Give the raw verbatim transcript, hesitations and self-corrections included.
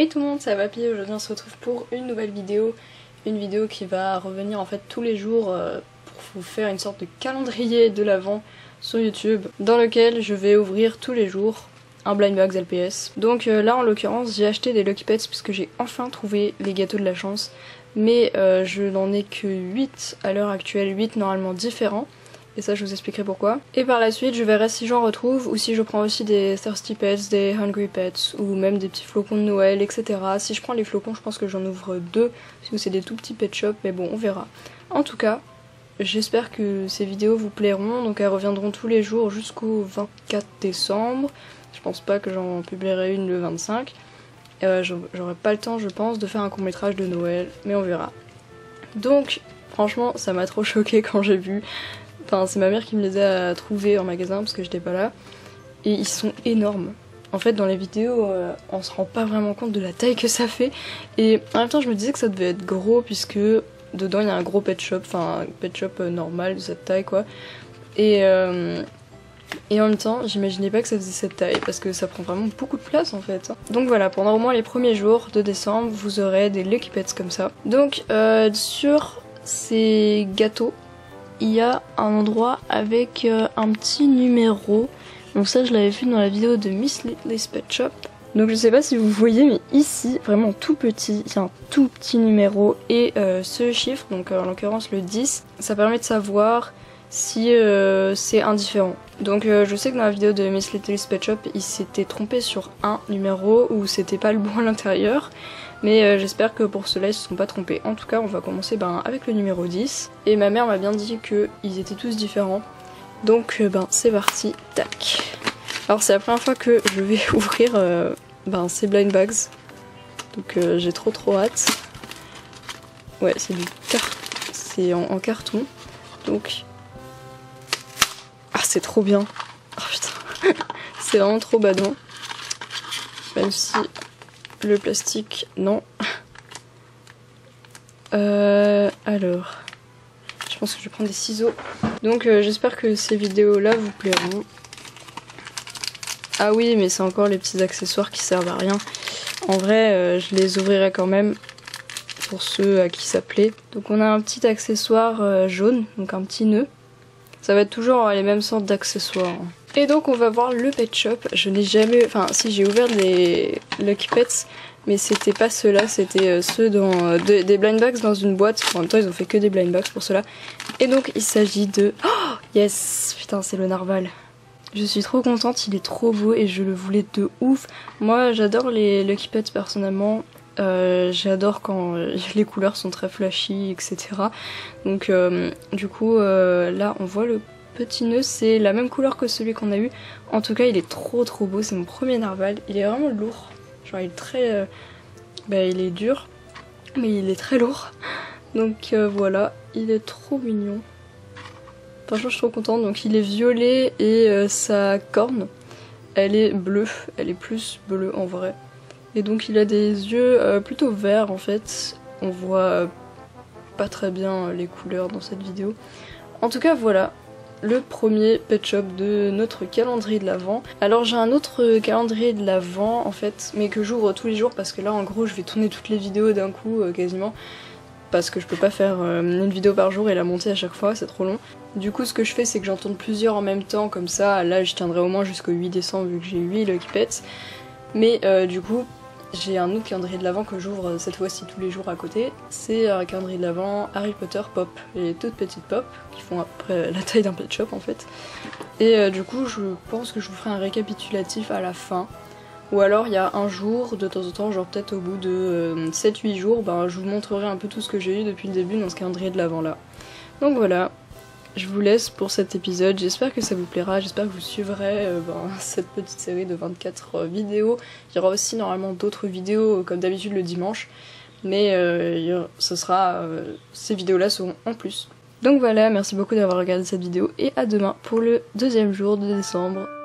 Hey tout le monde, c'est Papy. Aujourd'hui on se retrouve pour une nouvelle vidéo. Une vidéo qui va revenir en fait tous les jours euh, pour vous faire une sorte de calendrier de l'Avent sur YouTube, dans lequel je vais ouvrir tous les jours un blind bags L P S. Donc euh, là en l'occurrence j'ai acheté des Lucky Pets puisque j'ai enfin trouvé les gâteaux de la chance. Mais euh, je n'en ai que huit à l'heure actuelle, huit normalement différents. Et ça je vous expliquerai pourquoi. Et par la suite je verrai si j'en retrouve ou si je prends aussi des Thirsty Pets, des Hungry Pets ou même des petits flocons de Noël, et cetera. Si je prends les flocons je pense que j'en ouvre deux parce que c'est des tout petits pet shops, mais bon on verra. En tout cas j'espère que ces vidéos vous plairont, donc elles reviendront tous les jours jusqu'au vingt-quatre décembre. Je pense pas que j'en publierai une le vingt-cinq. Euh, J'aurai pas le temps je pense de faire un court métrage de Noël, mais on verra. Donc franchement ça m'a trop choqué quand j'ai vu. Enfin, c'est ma mère qui me les a trouvés en magasin parce que j'étais pas là. Et ils sont énormes. En fait, dans les vidéos, euh, on se rend pas vraiment compte de la taille que ça fait. Et en même temps, je me disais que ça devait être gros puisque dedans il y a un gros pet shop, enfin un pet shop euh, normal de cette taille quoi. Et, euh, et en même temps, j'imaginais pas que ça faisait cette taille parce que ça prend vraiment beaucoup de place en fait. Donc voilà, pendant au moins les premiers jours de décembre, vous aurez des Lucky Pets comme ça. Donc euh, sur ces gâteaux, il y a un endroit avec euh, un petit numéro. Donc ça je l'avais vu dans la vidéo de Miss Little's Pet Shop. Donc je sais pas si vous voyez, mais ici, vraiment tout petit, il y a un tout petit numéro. Et euh, ce chiffre, donc euh, en l'occurrence le dix, ça permet de savoir si euh, c'est indifférent. Donc euh, je sais que dans la vidéo de Miss Little's Pet Shop, il s'était trompé sur un numéro où c'était pas le bon à l'intérieur. Mais euh, j'espère que pour cela ils se sont pas trompés. En tout cas on va commencer ben, avec le numéro dix. Et ma mère m'a bien dit qu'ils étaient tous différents. Donc euh, ben c'est parti, tac. Alors c'est la première fois que je vais ouvrir euh, ben, ces blind bags. Donc euh, j'ai trop trop hâte. Ouais c'est du car... c'est en, en carton. Donc... Ah c'est trop bien. Oh putain. C'est vraiment trop badant. Même si... le plastique, non. Euh, alors, je pense que je vais prendre des ciseaux. Donc euh, j'espère que ces vidéos-là vous plairont. Ah oui, mais c'est encore les petits accessoires qui servent à rien. En vrai, euh, je les ouvrirai quand même pour ceux à qui ça plaît. Donc on a un petit accessoire euh, jaune, donc un petit nœud. Ça va être toujours les mêmes sortes d'accessoires. Et donc on va voir le pet shop. Je n'ai jamais... Enfin si, j'ai ouvert les Lucky Pets, mais c'était pas ceux-là, c'était ceux dans euh, de, des blind bags dans une boîte. En même temps ils ont fait que des blind bags pour cela. Et donc il s'agit de... Oh yes. Putain c'est le narval. Je suis trop contente, il est trop beau et je le voulais de ouf. Moi j'adore les Lucky Pets personnellement. Euh, j'adore quand euh, les couleurs sont très flashy, et cetera. Donc euh, du coup euh, là on voit le petit nœud, c'est la même couleur que celui qu'on a eu. En tout cas il est trop trop beau, c'est mon premier narval. Il est vraiment lourd, genre il est très... Euh, bah il est dur, mais il est très lourd. Donc euh, voilà, il est trop mignon. Franchement je suis trop contente. Donc il est violet et euh, sa corne, elle est bleue, elle est plus bleue en vrai. Et donc il a des yeux euh, plutôt verts en fait. On voit euh, pas très bien les couleurs dans cette vidéo. En tout cas voilà, le premier pet shop de notre calendrier de l'Avent. Alors j'ai un autre calendrier de l'Avent en fait, mais que j'ouvre tous les jours parce que là en gros je vais tourner toutes les vidéos d'un coup euh, quasiment. Parce que je peux pas faire euh, une vidéo par jour et la monter à chaque fois, c'est trop long. Du coup ce que je fais c'est que j'en tourne plusieurs en même temps, comme ça là je tiendrai au moins jusqu'au huit décembre vu que j'ai huit Lucky Pets. Mais euh, du coup j'ai un autre calendrier de l'Avent que j'ouvre cette fois-ci tous les jours à côté. C'est un calendrier de l'Avent Harry Potter Pop, les toutes petites pop qui font à peu près la taille d'un pet shop en fait. Et euh, du coup je pense que je vous ferai un récapitulatif à la fin. Ou alors il y a un jour, de temps en temps, genre peut-être au bout de euh, sept huit jours, ben, je vous montrerai un peu tout ce que j'ai eu depuis le début dans ce calendrier de l'Avent là. Donc voilà, je vous laisse pour cet épisode, j'espère que ça vous plaira, j'espère que vous suivrez euh, ben, cette petite série de vingt-quatre euh, vidéos. Il y aura aussi normalement d'autres vidéos euh, comme d'habitude le dimanche, mais euh, ce sera, euh, ces vidéos là seront en plus. Donc voilà, merci beaucoup d'avoir regardé cette vidéo et à demain pour le deuxième jour de décembre.